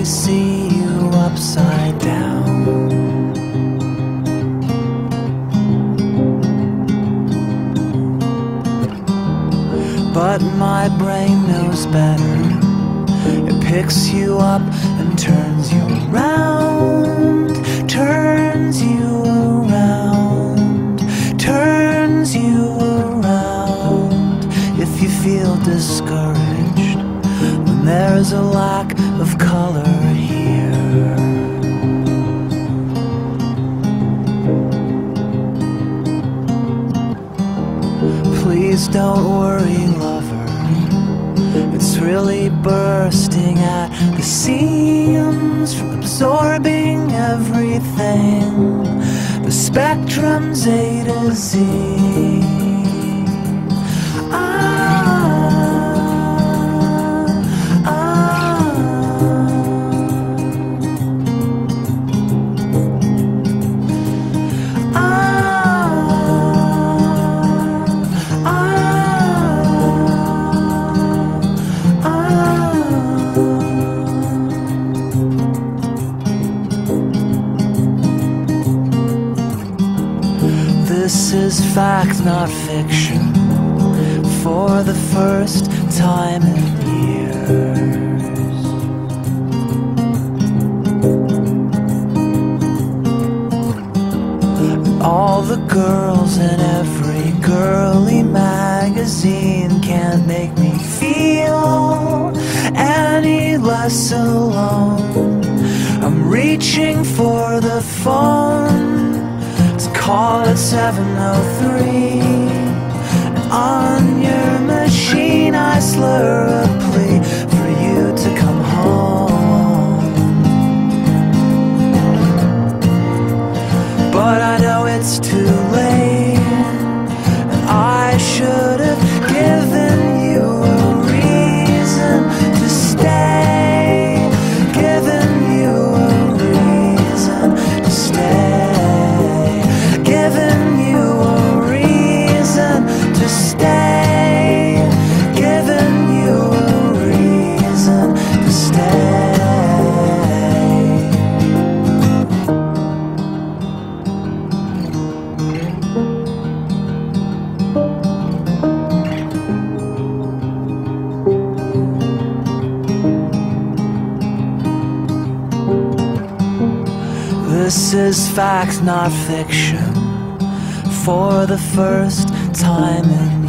see you upside down. But my brain knows better. It picks you up and turns you around, turns you around, turns you around. If you feel discouraged when there's a lack of color here, please don't worry, lover. It's really bursting at the seams from absorbing everything. The spectrum's A to Z. This is fact, not fiction, for the first time in years. All the girls in every girly magazine can't make me feel any less alone. I'm reaching for the phone, call it 703, and on your machine I slur a plea for you to come home. But I know it's too late, and I should have given you a reason to stay, given you a reason to stay. Giving you a reason to stay, giving you a reason to stay. This is fact, not fiction, for the first time in